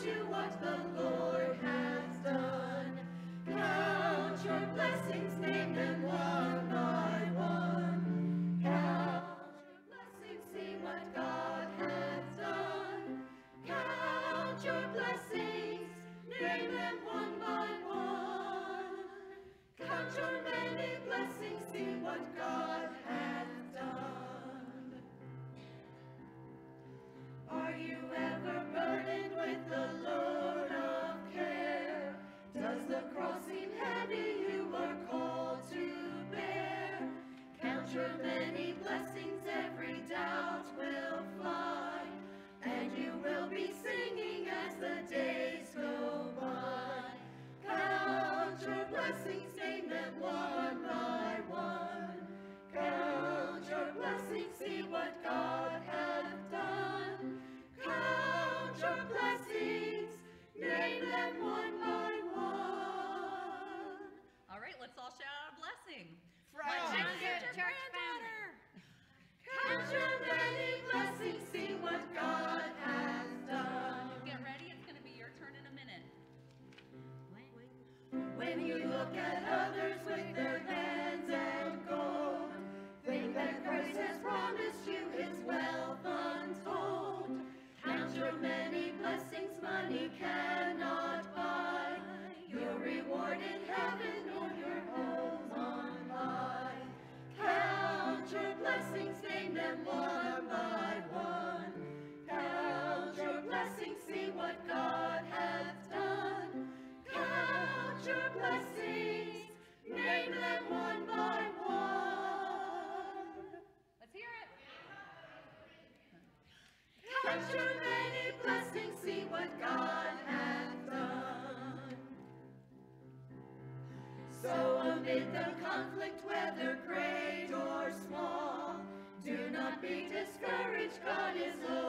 you what the Lord has done. Count your blessings, name them one by one. Count your blessings, see what God has done. Count your blessings, name them one by one. Count your many blessings, see what God has done. Are you ever burdened with the load of care? Does the cross seem heavy you are called to bear? Count your many blessings, every doubt will fly, and you will be singing as the days go by. Count your blessings, name them one by one. Count your blessings, see what God hath done. Count your blessings, name them one by one. All right, let's all shout out a blessing. From Church family. Count your many blessings, see what God has done. Get ready, it's going to be your turn in a minute. When you look at others with their lands and gold, think that Christ has promised you his wealth untold. Count your many blessings money cannot buy, your reward in heaven or your home on high. Count your blessings, name them one by one. Count your blessings, see what God hath done. Count your blessings, name them one by one. Let's hear it. Count your many blessings, see what God hath done. So amid the conflict, whether great or small, do not be discouraged, God is